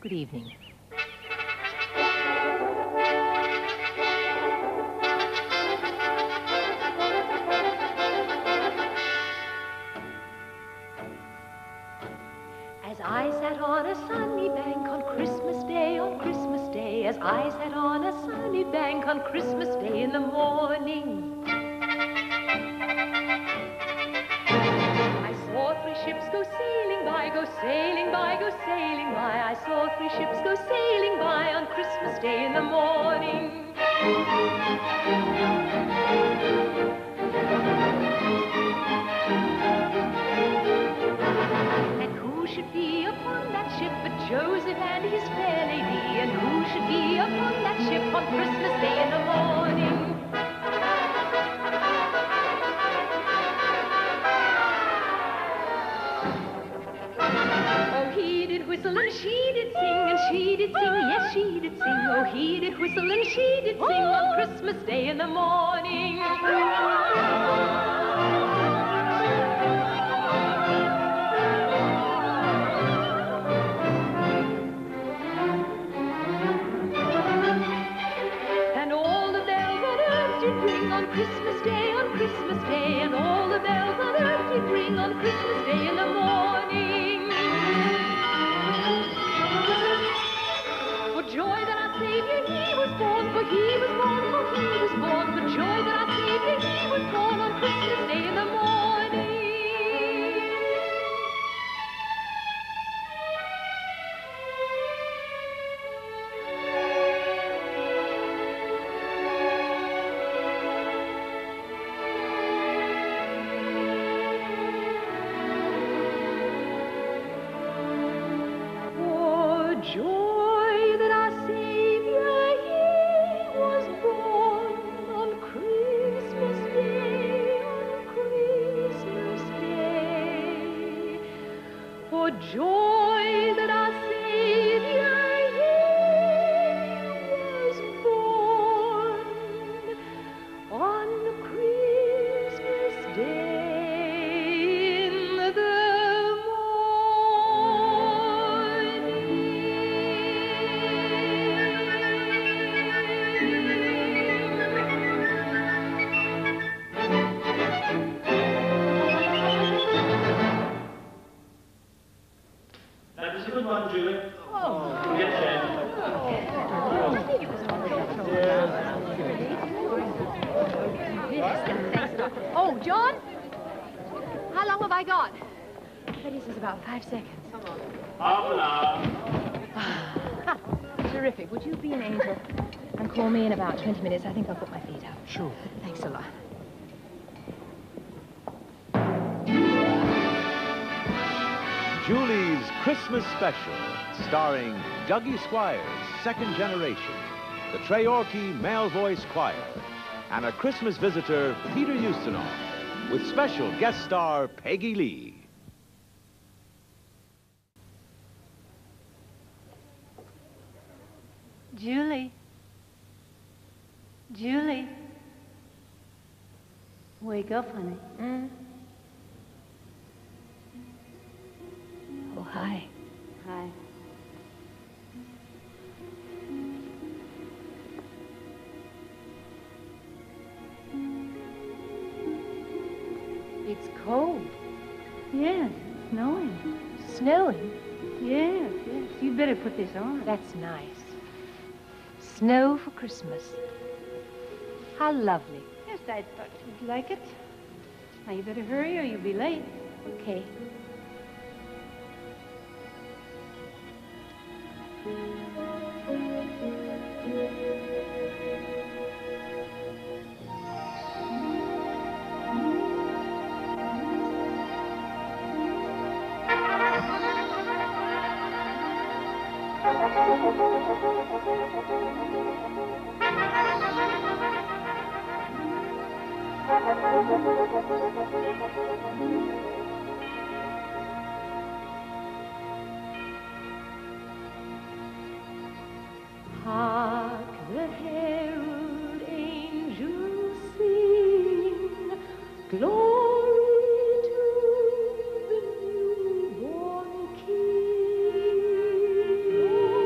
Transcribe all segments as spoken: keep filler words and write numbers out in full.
Good evening. As I sat on a sunny bank on Christmas Day, on Christmas Day, as I sat on a sunny bank on Christmas Day in the morning, I saw three ships go sailing by, go sailing by, go sailing by. I saw three ships go sailing by on Christmas Day in the morning. And who should be upon that ship but Joseph and his fair lady? And who should be upon that ship on Christmas Day in the morning? Whistle and she did sing, and she did sing, yes, she did sing. Oh, he did whistle and she did sing on Christmas Day in the morning. And all the bells on earth did ring on Christmas Day, on Christmas Day. And all the bells on earth did ring on Christmas Day in the morning. For joy that our Savior, he was born, for he was born, for he was born. For joy that our Savior, he was born on Christmas Day in the morning. For joy that our Savior, he was born on Christmas Day, on Christmas Day. For joy that our Savior, he was born on Christmas Day in the That was a good one, Julie. Oh. Get changed. Oh, John? How long have I got? Betty says about five seconds. Half an hour. Terrific. Would you be an angel and call me in about twenty minutes? I think I'll put my feet up. Sure. Thanks a lot. Julie's Christmas Special, starring Dougie Squires Second Generation, the Treyorchy Male Voice Choir, and a Christmas visitor, Peter Ustinov, with special guest star Peggy Lee. Julie. Julie. Wake up, honey. Mm. Oh, hi. Hi. It's cold. Yes, snowing. Snowing. Yes, yes. You'd better put this on. That's nice. Snow for Christmas. How lovely. Yes, I thought you'd like it. Now, you better hurry or you'll be late. Okay. Hark the herald angels sing, glory to the newborn King.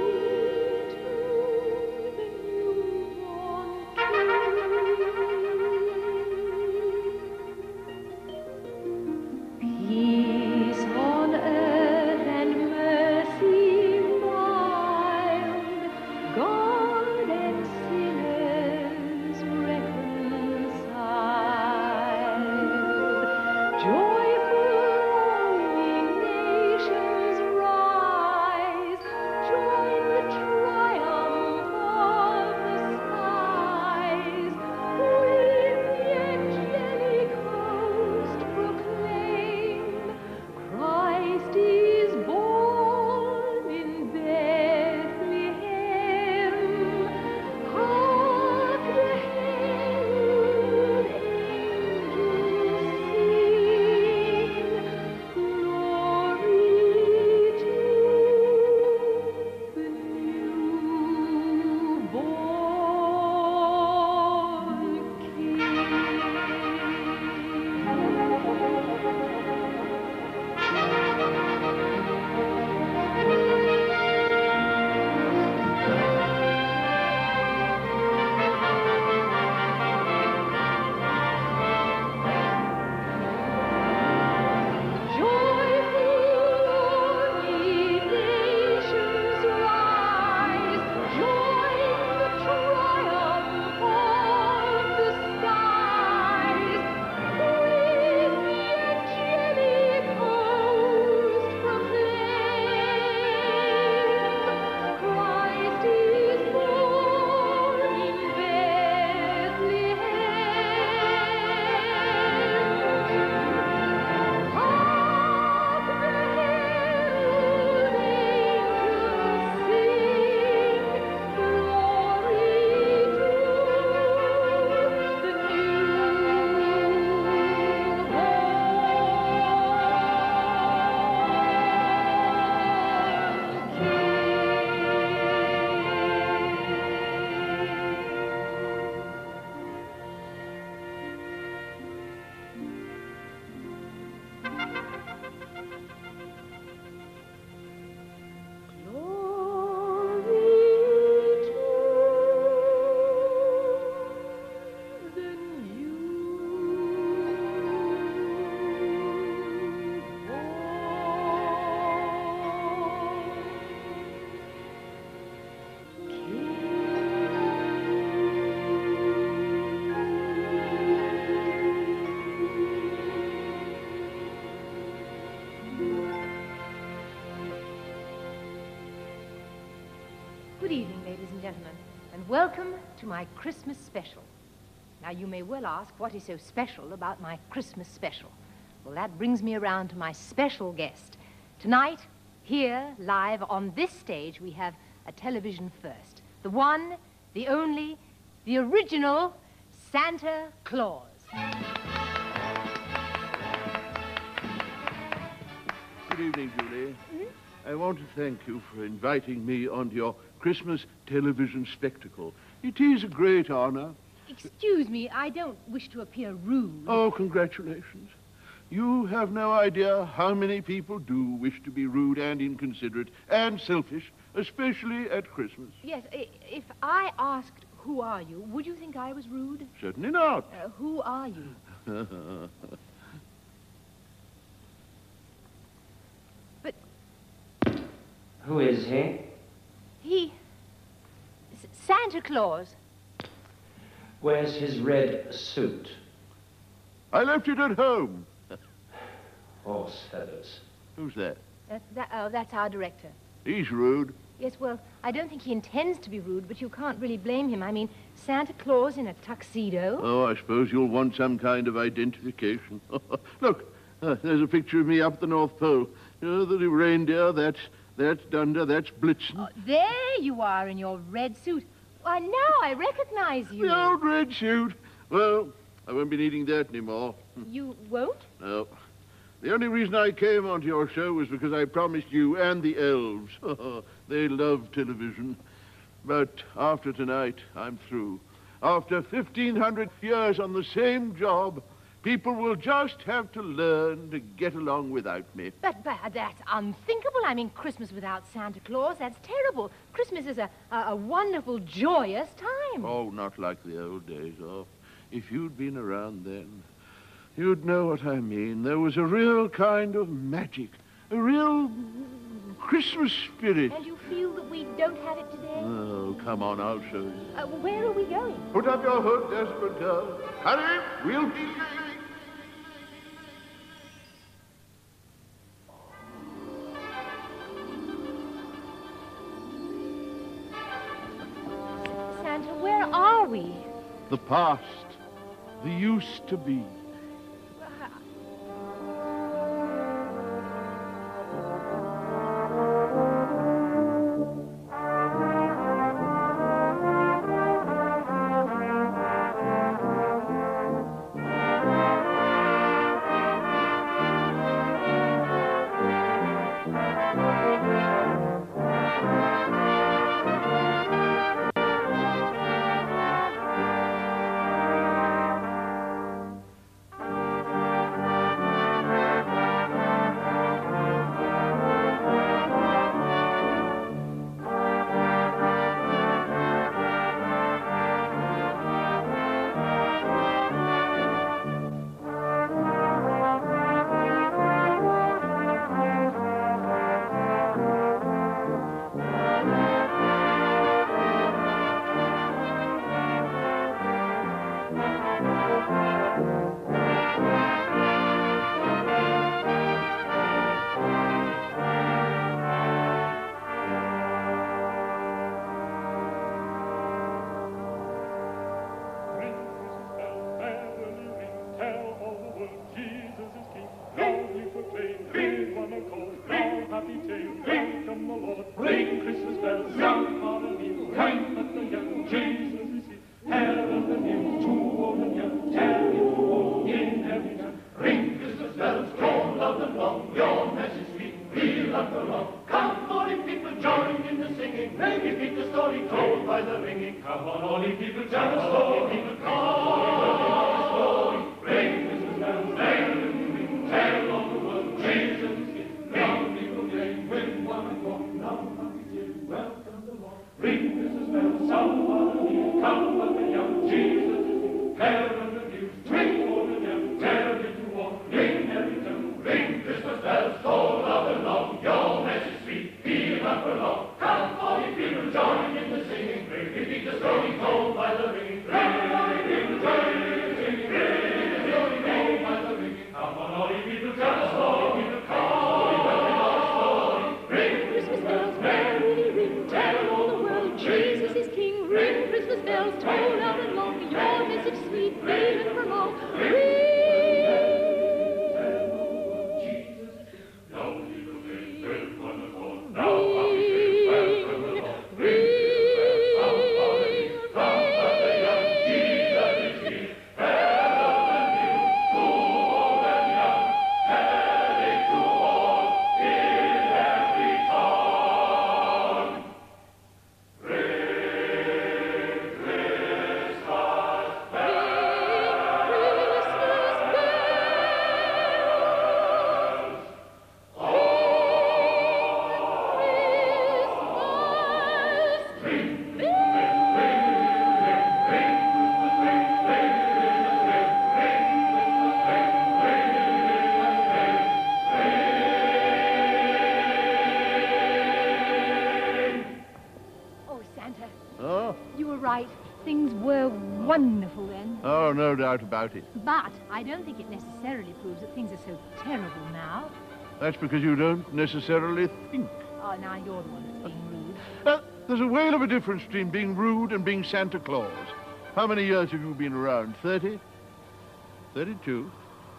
Good evening, ladies and gentlemen, and welcome to my Christmas special. Now, you may well ask, what is so special about my Christmas special? Well, that brings me around to my special guest. Tonight, here, live on this stage, we have a television first. The one, the only, the original Santa Claus. Good evening, Julie. Mm-hmm. I want to thank you for inviting me onto your Christmas television spectacle. It is a great honor. Excuse me, I don't wish to appear rude. Oh, congratulations. You have no idea how many people do wish to be rude and inconsiderate and selfish, especially at Christmas. Yes, if I asked, who are you, would you think I was rude? Certainly not. Uh, who are you? But... Who is he? He... S Santa Claus. Where's his red suit? I left it at home. Horse feathers. Who's that? That, that, oh, that's our director. He's rude. Yes, well, I don't think he intends to be rude, but you can't really blame him. I mean, Santa Claus in a tuxedo. Oh, I suppose you'll want some kind of identification. Look, uh, there's a picture of me up at the North Pole. You know, the reindeer, that's, that's Dunder, that's Blitzen. Oh, there you are in your red suit. Why, now I recognize you. The old red suit. Well, I won't be needing that anymore. You won't? No. The only reason I came onto your show was because I promised you and the elves. They love television. But after tonight, I'm through. After fifteen hundred years on the same job, people will just have to learn to get along without me. But, but that's unthinkable. I mean, Christmas without Santa Claus, that's terrible. Christmas is a, a, a wonderful, joyous time. Oh, not like the old days. Oh, if you'd been around then, you'd know what I mean. There was a real kind of magic, a real Christmas spirit. And you feel that we don't have it today? Oh, come on, I'll show you. Uh, where are we going? Put up your hood, desperate girl. Hurry, we'll be late. Santa, where are we? The past, the used to be. toll loud and long, your message sweet, even from all. Ring. Things were wonderful then. Oh, no doubt about it. But I don't think it necessarily proves that things are so terrible now. That's because you don't necessarily think. Oh, now you're the one that's being rude. Uh, there's a whale of a difference between being rude and being Santa Claus. How many years have you been around? thirty? thirty-two?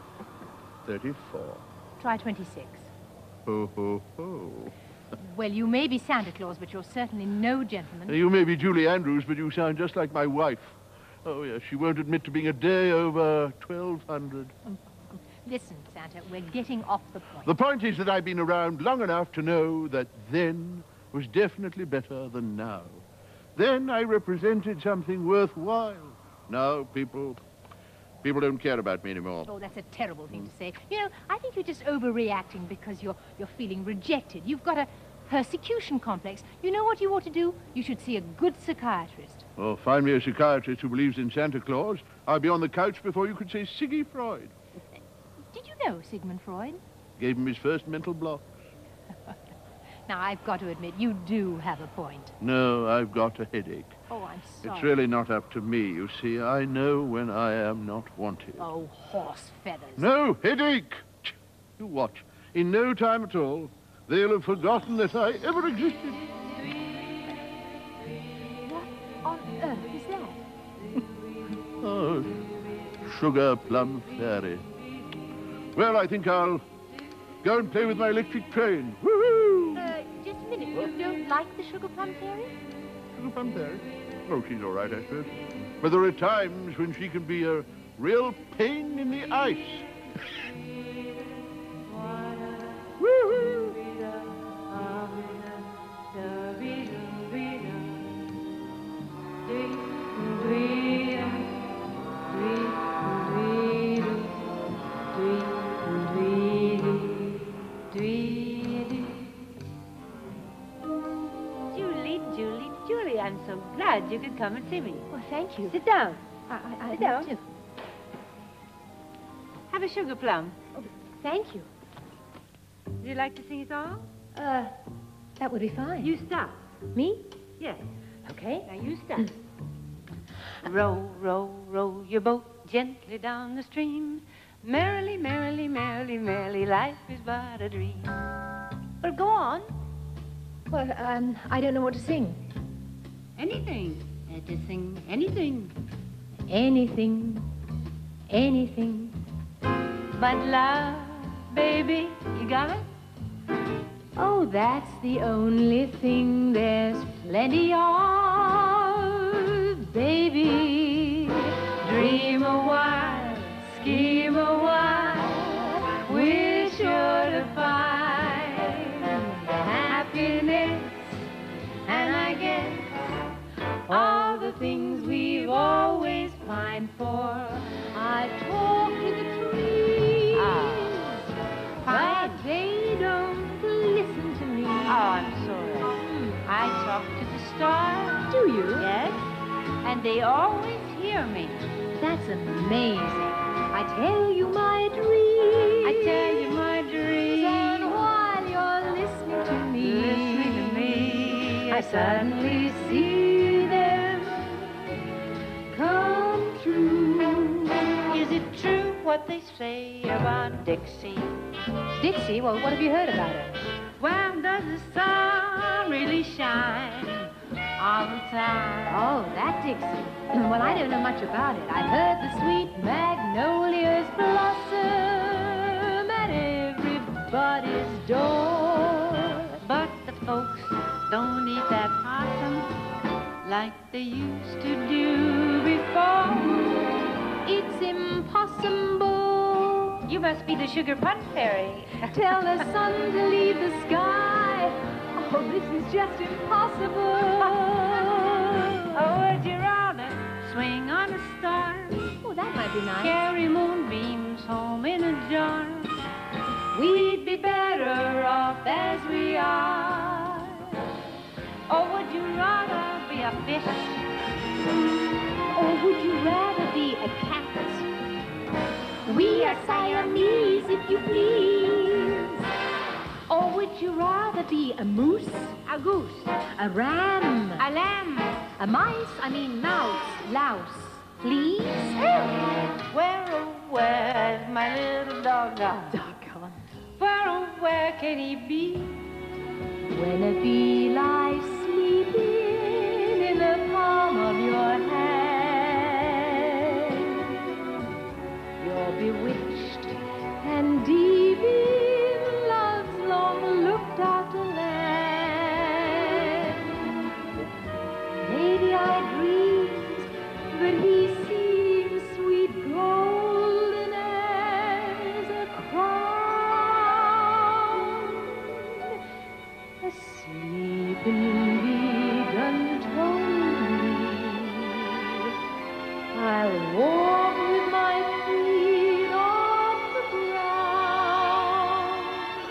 thirty-four. Try twenty-six. Ho, ho, ho. Well, you may be Santa Claus, but you're certainly no gentleman. You may be Julie Andrews, but you sound just like my wife. Oh, yes, she won't admit to being a day over twelve hundred. Um, um, listen, Santa, we're getting off the point. The point is that I've been around long enough to know that then was definitely better than now. Then I represented something worthwhile. Now people... People don't care about me anymore. Oh, that's a terrible thing to say. You know, I think you're just overreacting because you're, you're feeling rejected. You've got a persecution complex. You know what you ought to do? You should see a good psychiatrist. Oh, find me a psychiatrist who believes in Santa Claus. I'll be on the couch before you could say Siggy Freud. Did you know Sigmund Freud? Gave him his first mental block. Now, I've got to admit, you do have a point. No, I've got a headache. Oh, I'm sorry. It's really not up to me, you see. I know when I am not wanted. Oh, horse feathers. No, headache! You watch. In no time at all, they'll have forgotten that I ever existed. What on earth is that? Oh, Sugar Plum Fairy. Well, I think I'll go and play with my electric train. Woohoo! Uh, just a minute. You don't like the Sugar Plum Fairy? Sugar Plum Fairy? Oh, she's all right, I suppose. But there are times when she can be a real pain in the ice. Woo-hoo! I'm so glad you could come and see me. Well, thank you. Sit down. I, I, I Sit down. too. Have a sugar plum. Oh, thank you. Would you like to sing a song? Uh, that would be fine. You stop. Me? Yes. Okay. Now you stop. Row, row, row your boat gently down the stream. Merrily, merrily, merrily, merrily, life is but a dream. Well, go on. Well, um, I don't know what to sing. Anything. Uh, to sing anything. Anything. Anything. But love, baby, you got it? Oh, that's the only thing there's plenty of, baby. Dream a while, scheme a while, we're sure to find happiness, and I guess all the things we've always pined for. I talk to the trees, Ah, but they don't listen to me. Oh, I'm sorry. I talk to the stars. Do you? Yes, and they always hear me. That's amazing. I tell you my dreams. I tell you my dreams. And while you're listening to me, Listening to me, I suddenly see them come true. Is it true what they say about Dixie? Dixie, well, what have you heard about her? Well, does the sun really shine all the time. Oh, that Dixie. Well, I don't know much about it. I've heard the sweet magnolias blossom at everybody's door. But the folks don't eat that possum like they used to do before. It's impossible. You must be the Sugar Plum Fairy. Tell the sun to leave the sky. Oh, this is just impossible. Oh, would you rather swing on a star? Oh, that might be nice. Carry moonbeams home in a jar. We'd be better off as we are. Or would you rather be a fish? Or would you rather be a cat? We are Siamese, if you please. Or would you rather be a moose? A goose. A ram? A lamb. A mice? I mean mouse. Louse. Please? Where, oh, where is my little dog gone? Doggone. Where, oh, where can he be? When a bee lies sleeping in the palm of your hand, you're bewitched and deep in love's long looked after land. Maybe I dreamed, but he seems sweet golden as a crown. Asleep in bee done told me I'll walk with my feet off the ground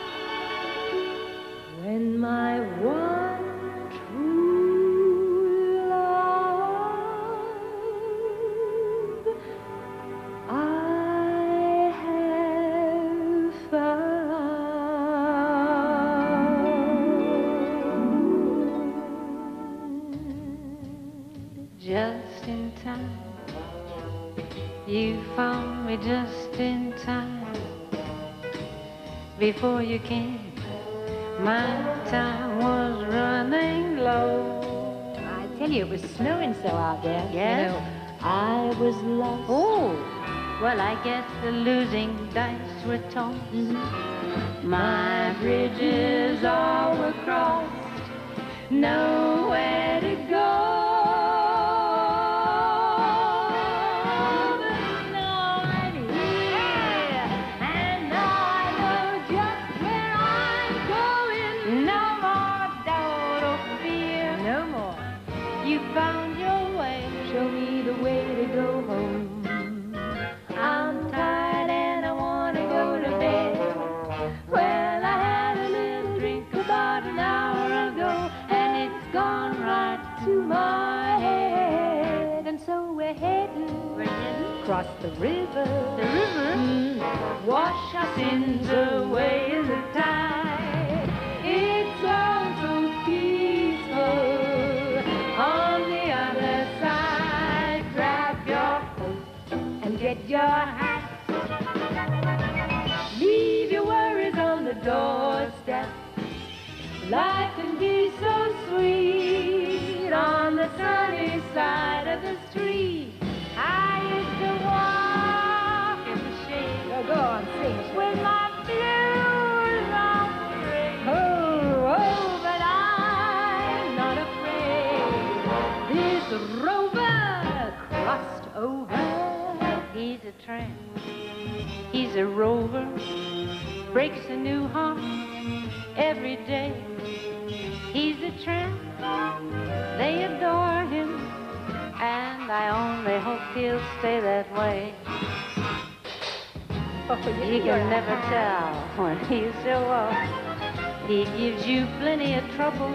when my one true love I have found. Just in time. You found me just in time. Before you came, my time was running low. I tell you, it was snowing so out there. Yes? You know, I was lost. Oh, well, I guess the losing dice were tossed. Mm-hmm. My bridges all were crossed. Nowhere to go. Found your way. Show me the way to go home. I'm tired and I want to go to bed. Well, I had a little drink about an hour ago, and it's gone right to my head. And so we're heading, We're heading across the river. the river. Mm. Wash our sins away in the tide. It's all so peaceful. On the other side, grab your coat and get your hat. Leave your worries on the doorstep. Life can be so sweet on the sunny side of the street. I used to walk in the shade. Oh, go on, sing. With my blues on parade. Oh, Oh, but I'm not afraid. This rover crossed over. He's a tramp. He's a rover. Breaks a new heart every day. He's a tramp. They adore him, and I only hope he'll stay that way. Oh, You can never tell when he's so off. He gives you plenty of trouble.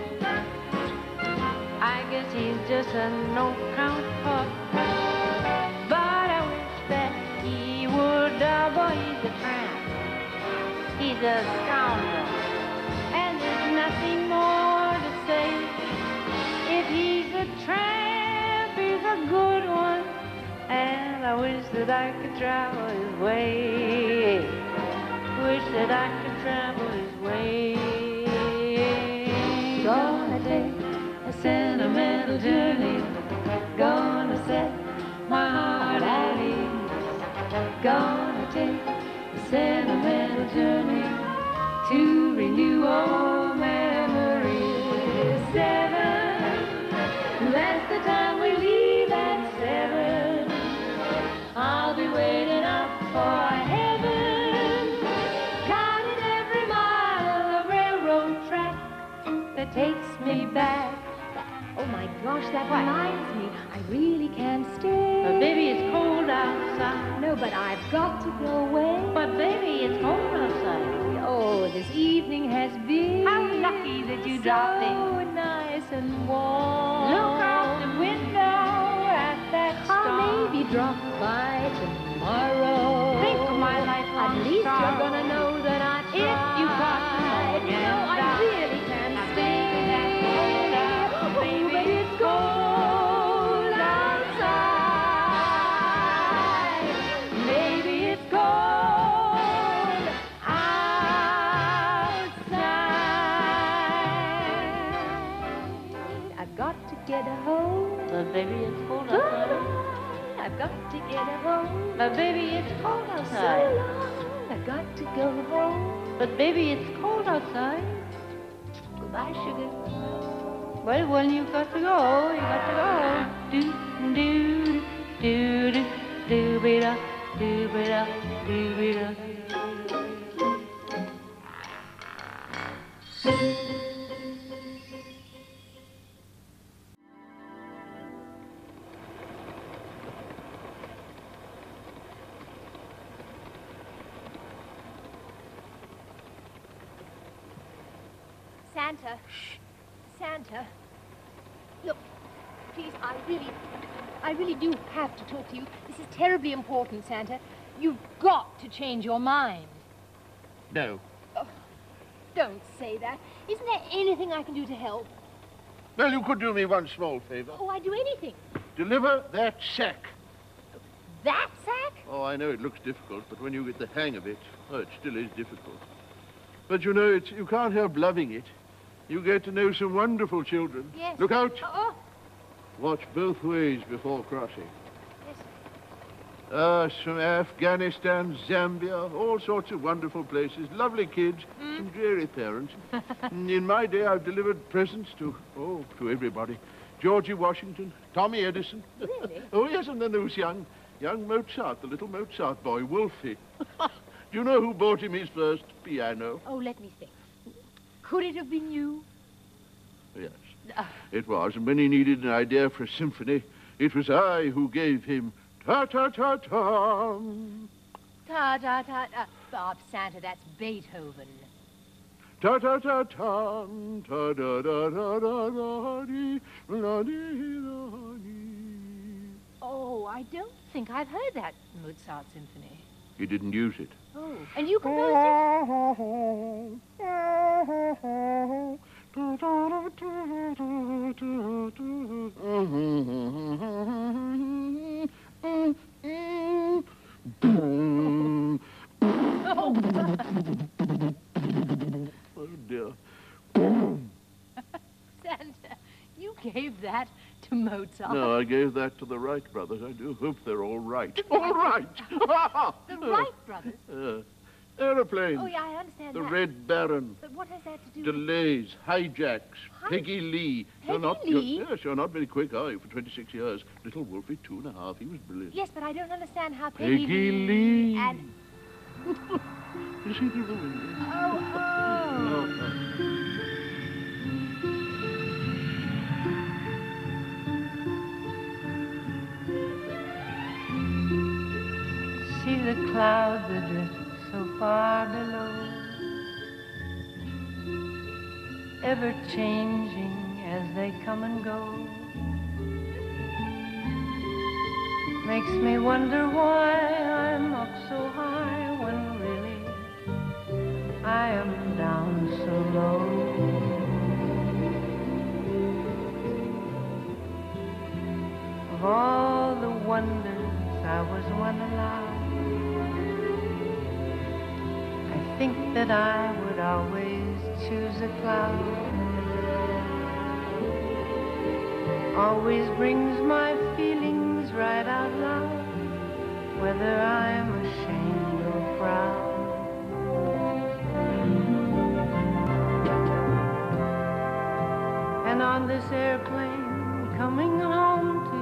I guess he's just a no-count pup. But I wish that he would, uh, boy, he's a tramp. He's a scoundrel. And there's nothing more to say. If he's a tramp, he's a good one. And I wish that I could travel his way. Wish that I could travel his way. Gonna take a sentimental sentimental journey. Gonna set my heart at ease. Gonna take a sentimental journey to renew old memories. Seven, that's the time we leave at seven. I'll be waiting up for heaven. Counting every mile of railroad track that takes me back. Oh, my gosh, that reminds me. I really can't stay. But baby, it's cold outside. No, but I've got to go away. But baby, it's cold outside. Oh, this evening has been How lucky that you so dropped in. nice and warm. Look out the window at that I'll star. maybe drop by tomorrow. Think of my lifelong At least sorrow. you're gonna know that I tried. If you got to know No, I that- really can't Now, stay. baby, that's cold out, Oh, baby. but it's cold outside. Maybe it's cold outside. I've got to get a home. But baby, it's cold outside. I've got to get a home. But baby, it's cold So outside. long, I've got to go home. But baby, it's cold outside. Goodbye, sugar. Well, when you got to go, you got to go. Do do do do do be da do be da do be da. Santa. Santa. Look, please, I really, I really do have to talk to you. This is terribly important, Santa. You've got to change your mind. No. Don't say that. Isn't there anything I can do to help? Well, you could do me one small favor. Oh, I'd do anything. Deliver that sack. That sack? Oh, I know it looks difficult, but when you get the hang of it, oh, it still is difficult. But you know, it's, you can't help loving it. You get to know some wonderful children. Yes. Look out. Oh, Watch both ways before crossing. yes. Ah, some Afghanistan, Zambia, all sorts of wonderful places. Lovely kids, some dreary parents. In my day, I've delivered presents to, oh, to everybody. Georgie Washington, Tommy Edison. Really? Oh, yes, and then there was young, young Mozart, the little Mozart boy, Wolfie. Do you know who bought him his first piano? Oh, let me think. Could it have been you? Yes, it was. And when he needed an idea for a symphony, it was I who gave him ta-ta-ta-ta. Ta-ta-ta-ta. Bob, Santa, that's Beethoven. Ta-ta-ta-ta, ta-da-da-da-da-da-dee, la-dee-da-dee. Oh, I don't think I've heard that Mozart symphony. He didn't use it. Oh, and you composed Oh, dear. Santa, you gave that to Mozart. No, I gave that to the Wright brothers. I do hope they're all right. All right. The Wright brothers? Uh, aeroplanes. Oh, yeah, I understand The that. Red Baron. But what has that to do Delays, hijacks, Hi- Peggy Lee. You're Peggy not, Lee? You're, yes, you're not very quick, are you, for twenty-six years? Little Wolfie, two and a half. He was brilliant. Yes, but I don't understand how Peggy, Peggy Lee. And... You see through the window? Oh, oh. See the clouds that drift so far below, ever changing as they come and go. Makes me wonder why I'm up so high when really I am down so low. Of all the wonders I was one allowed, I think that I would always choose a cloud. always brings my feelings right out loud, whether I'm ashamed or proud. And on this airplane coming home to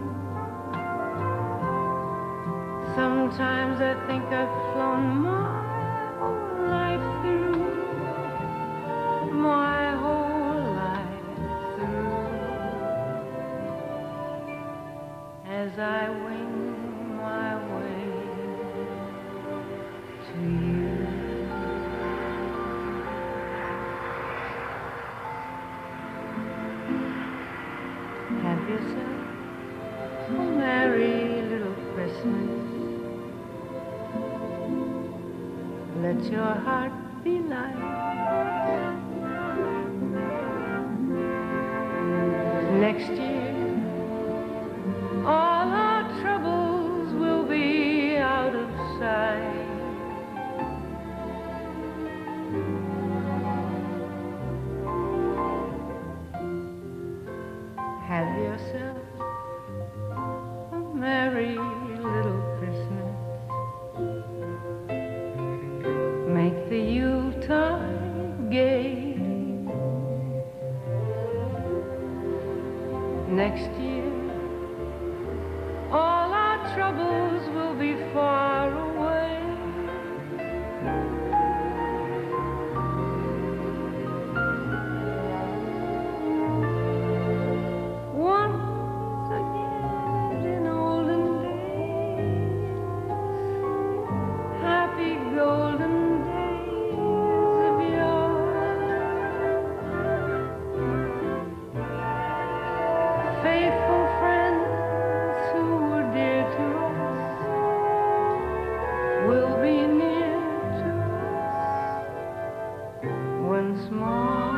you, sometimes I think I've flown my whole life through, my whole life through, as I wing my way to you. Have yourself a merry little Christmas. Let your heart be light. Next year, all our troubles will be out of sight. Have yourself a merry little Christmas. Make the Yuletide gay. Next year, all our troubles will be far away. Once again in olden days, happy golden days of yore, faithful friends who were dear to us will be near to us once more.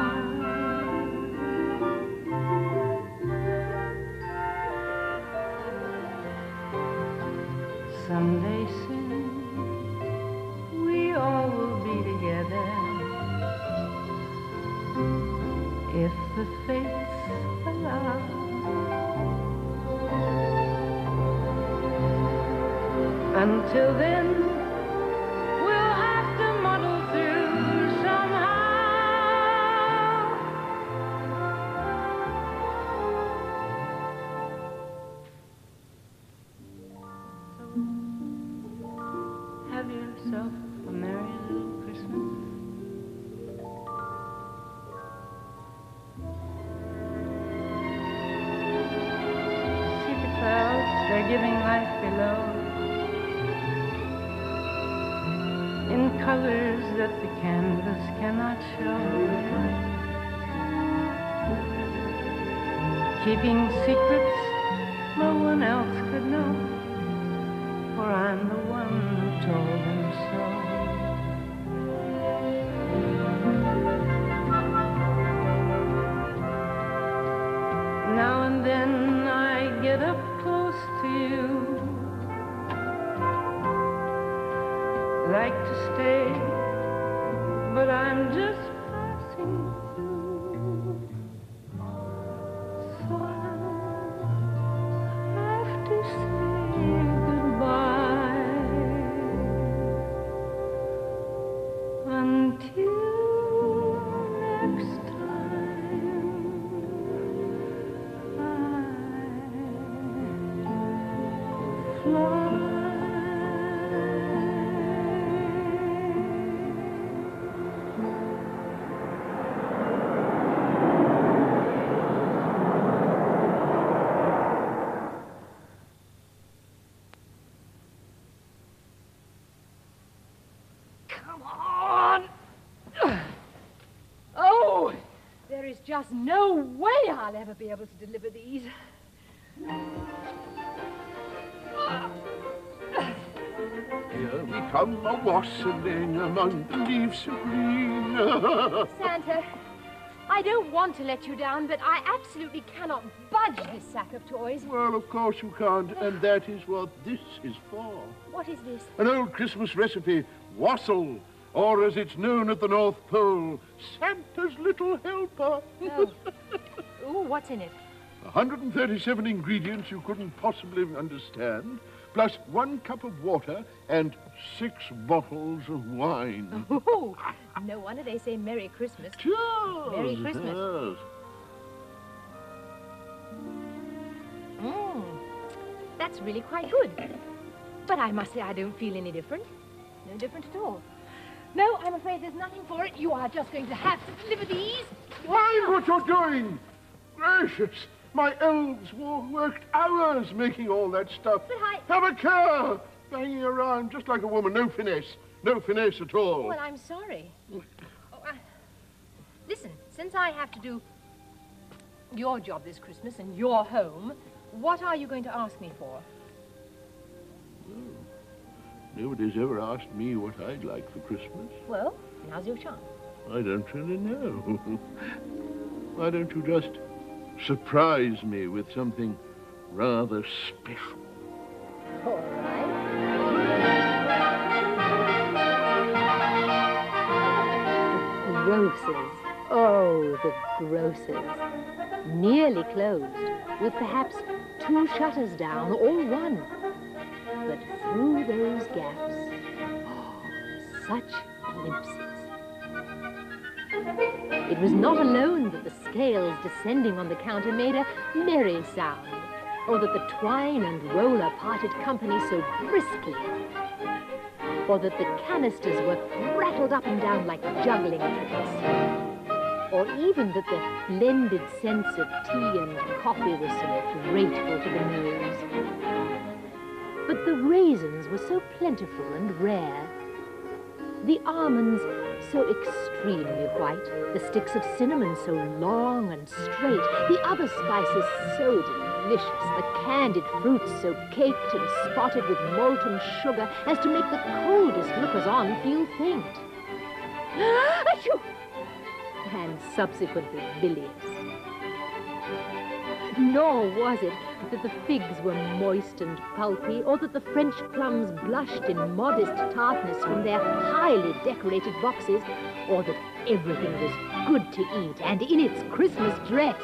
Someday soon we all will be together, if the fates allow. Until then, we'll have to muddle through somehow. So, have yourself a merry little Christmas. See the clouds, they're giving life below, in colors that the canvas cannot show, keeping secrets no one else could know, for I'm the one who told them so. Now and then I get up close to you, like to stay, but I'm just passing through, so I have to say goodbye until next time I fly. There's just no way I'll ever be able to deliver these. Here we come a-wassailing among the leaves of green. Santa, I don't want to let you down, but I absolutely cannot budge this sack of toys. Well, of course you can't, and that is what this is for. What is this? An old Christmas recipe, wassail, or as it's known at the North Pole, Santa's little helper. Oh. Ooh, what's in it? one hundred thirty-seven ingredients you couldn't possibly understand, plus one cup of water and six bottles of wine. Oh, no wonder they say Merry Christmas. Cheers! Merry Christmas. Yes. Mm, that's really quite good. But I must say I don't feel any different. No different at all. No, I'm afraid there's nothing for it. You are just going to have to deliver these. Mind what you're doing! Gracious! My elves wo- worked hours making all that stuff. But I... Have a care! Banging around just like a woman. No finesse. No finesse at all. Well, I'm sorry. Oh, uh, listen, since I have to do your job this Christmas and your home, what are you going to ask me for? Oh. Nobody's ever asked me what I'd like for Christmas. Well, now's your chance. I don't really know. Why don't you just surprise me with something rather special? All right. The grocers. Oh, the grocers. Nearly closed, with perhaps two shutters down or one. But through those gaps, oh, such glimpses. It was not alone that the scales descending on the counter made a merry sound, or that the twine and roller parted company so briskly, or that the canisters were rattled up and down like juggling tricks, or even that the blended scents of tea and coffee were so grateful to the nose. But the raisins were so plentiful and rare, the almonds so extremely white, the sticks of cinnamon so long and straight, the other spices so delicious, the candied fruits so caked and spotted with molten sugar as to make the coldest lookers-on feel faint. Achoo! And subsequently bilious. Nor was it that the figs were moist and pulpy, or that the French plums blushed in modest tartness from their highly decorated boxes, or that everything was good to eat and in its Christmas dress.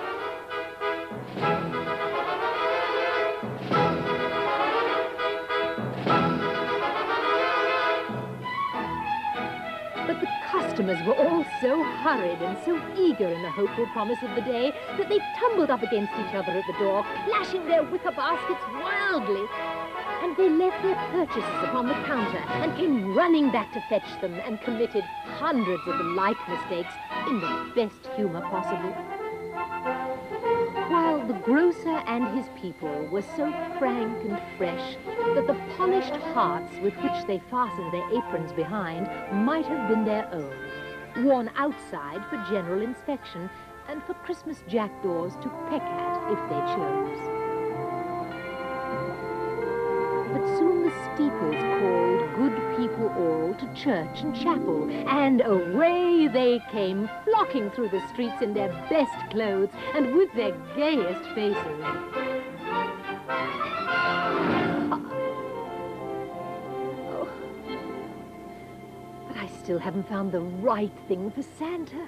But the customers were all so hurried and so eager in the hopeful promise of the day that they tumbled up against each other at the door, clashing their wicker baskets wildly. And they left their purchases upon the counter and came running back to fetch them and committed hundreds of the like mistakes in the best humor possible. While the grocer and his people were so frank and fresh that the polished hearts with which they fastened their aprons behind might have been their own, worn outside for general inspection and for Christmas jackdaws to peck at if they chose. But soon the steeples called good people all to church and chapel, and away they came, flocking through the streets in their best clothes and with their gayest faces. Oh. But I still haven't found the right thing for Santa.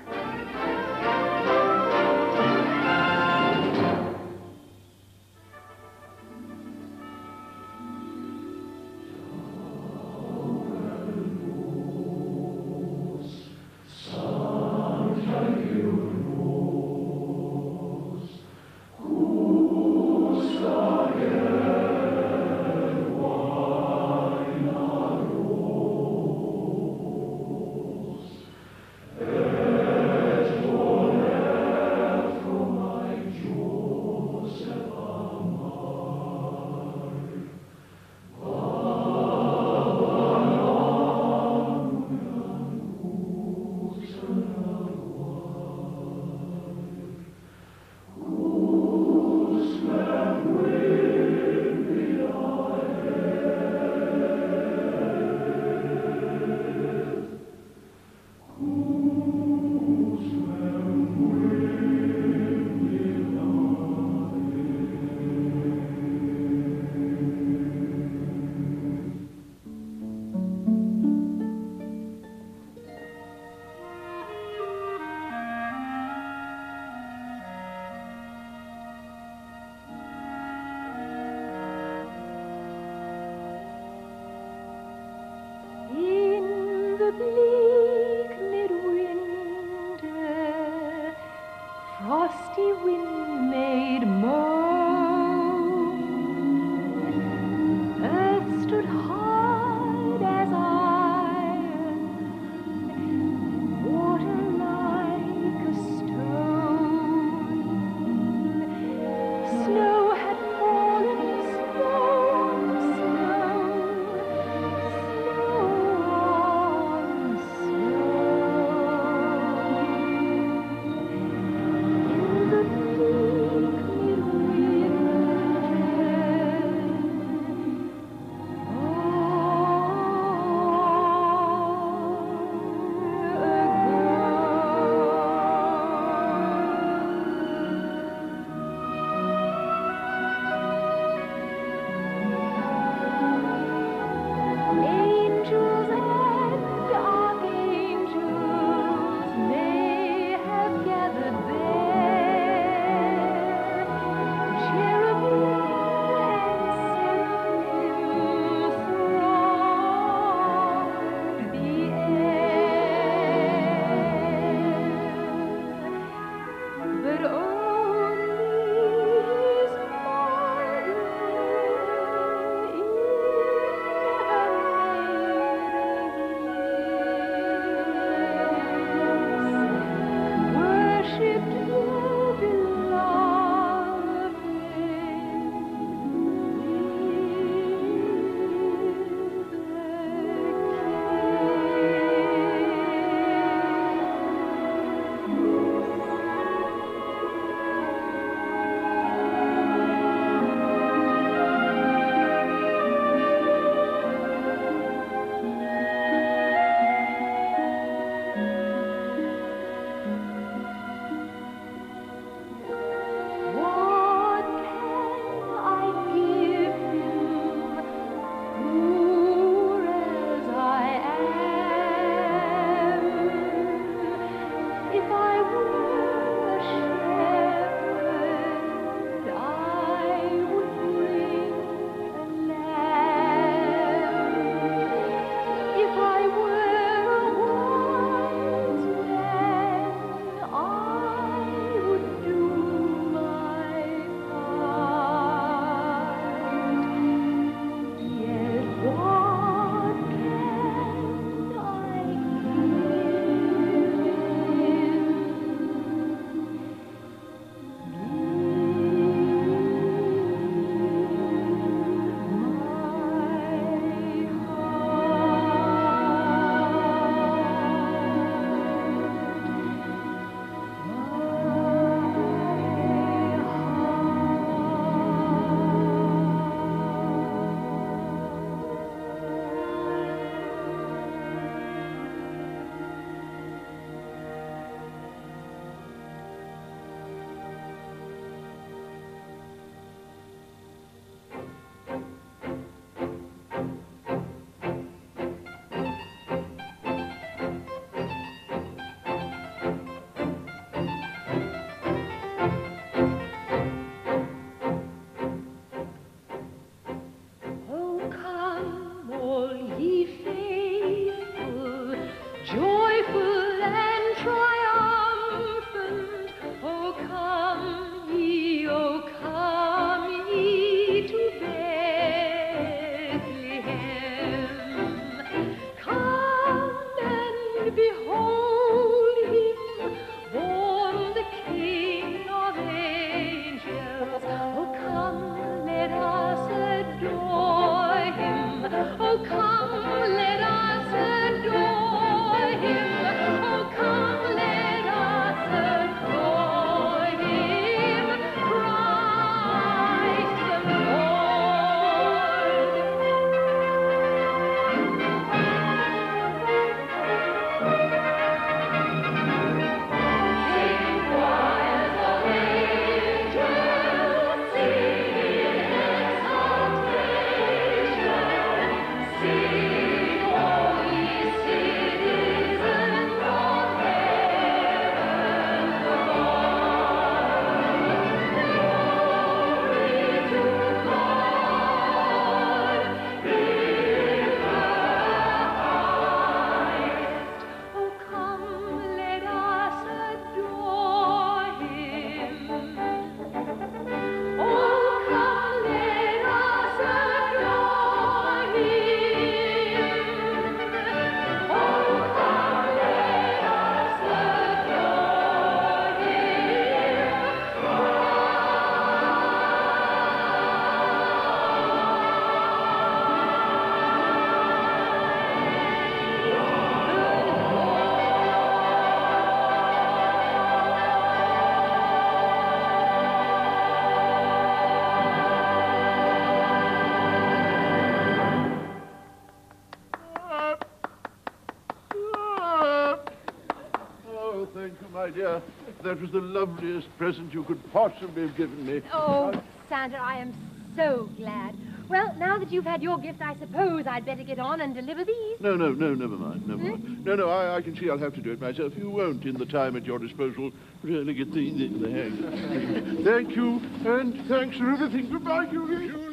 the bleak midwinter, frosty wind made moan. Earth stood hard as iron, water like a stone. Snow had fallen, snow, snow, snow on my dear, that was the loveliest present you could possibly have given me. Oh, Santa, I am so glad. Well, now that you've had your gift, I suppose I'd better get on and deliver these. No, no, no, never mind, never hmm? mind. No, no, I, I can see I'll have to do it myself. You won't, in the time at your disposal, really get the, the, the hang. Thank you, and thanks for everything. Goodbye, Julie. Julie!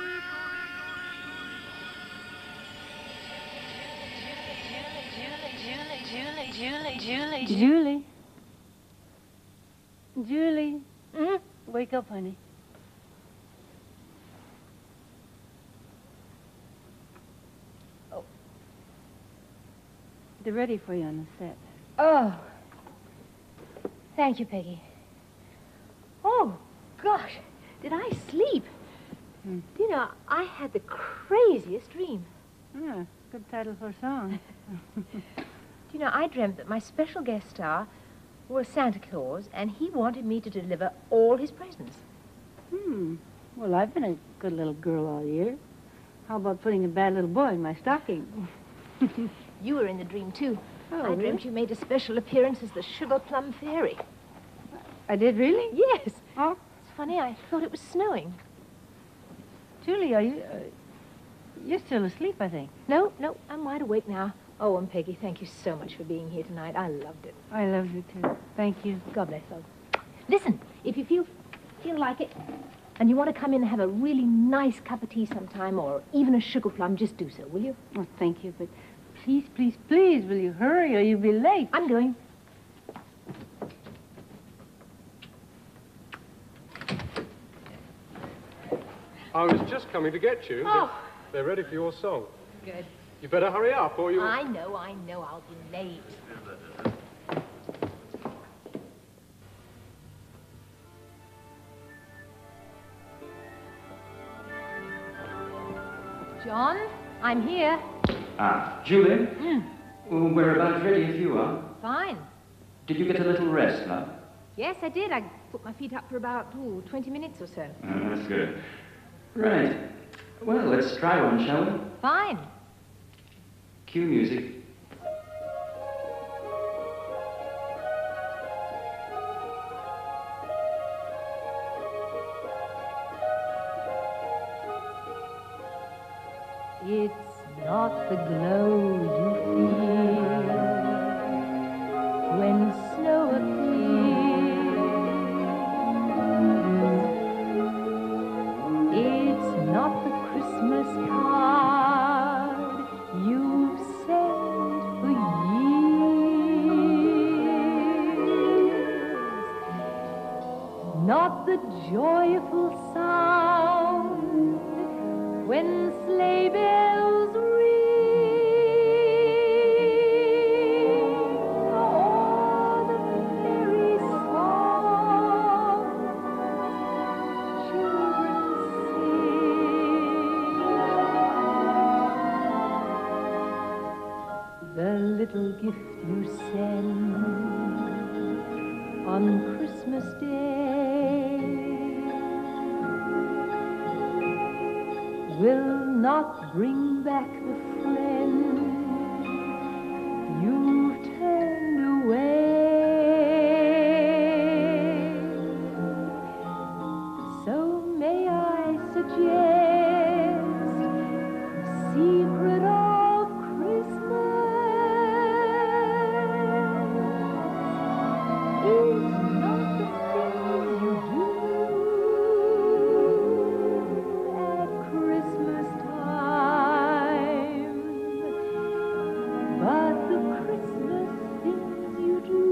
Julie, Julie, Julie. Julie. Mm? Wake up, honey. Oh. They're ready for you on the set. Oh. Thank you, Peggy. Oh, gosh. Did I sleep? Hmm. Do you know, I had the craziest dream. Yeah, good title for a song. You know, I dreamt that my special guest star was Santa Claus, and he wanted me to deliver all his presents. Hmm. Well, I've been a good little girl all year. How about putting a bad little boy in my stocking? You were in the dream, too. Oh, I dreamt really? you made a special appearance as the Sugar Plum Fairy. I did, really? Yes. Oh? It's funny, I thought it was snowing. Julie, are you... Uh, you're still asleep, I think. No, no, I'm wide awake now. Oh, and Peggy, thank you so much for being here tonight. I loved it. I love you, too. Thank you. God bless you. Listen, if you feel feel like it, and you want to come in and have a really nice cup of tea sometime, or even a sugar plum, just do so, will you? Oh, thank you, but please, please, please, will you hurry or you'll be late? I'm going. I was just coming to get you. Oh. They're ready for your song. Good. You better hurry up, or you... I know, I know, I'll be late. John, I'm here. Ah, Julie? Mm. Well, we're about ready if you are. Fine. Did you get a little rest, love? Yes, I did. I put my feet up for about, ooh, twenty minutes or so. Oh, that's good. Right. Well, let's try one, shall we? Fine. Cue music. It's not the glow you feel when snow appears. It's not the Christmas card you've sent for years. Not the joyful sound when sleigh bells ring, or the merry songs children sing. The little gift you send on Christmas Day will not bring back the friend you've turned away. So may I suggest the secret of Christmas is not the things you do at Christmas time, but the Christmas things you do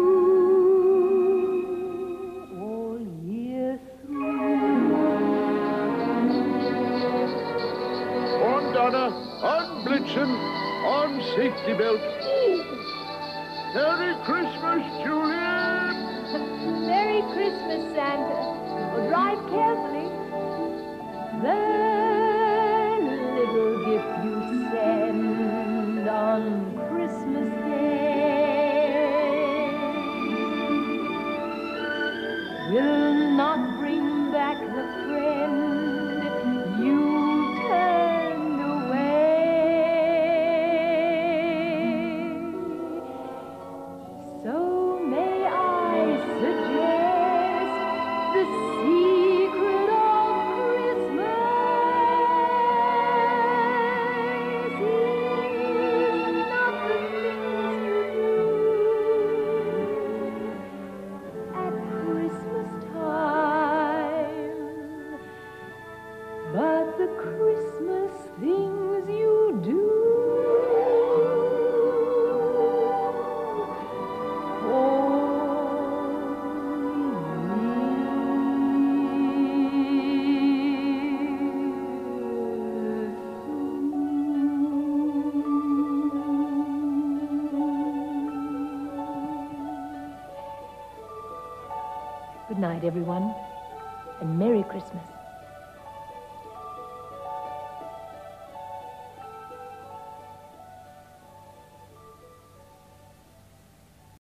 all year through. On Donna, on Blitzen, on safety belt. Merry Christmas, Julian! Merry Christmas, Santa. Well, drive carefully. The little gift you send on Christmas Day will not bring back the friend you turned away. So may I but the Christmas things you do. Good night, everyone, and Merry Christmas.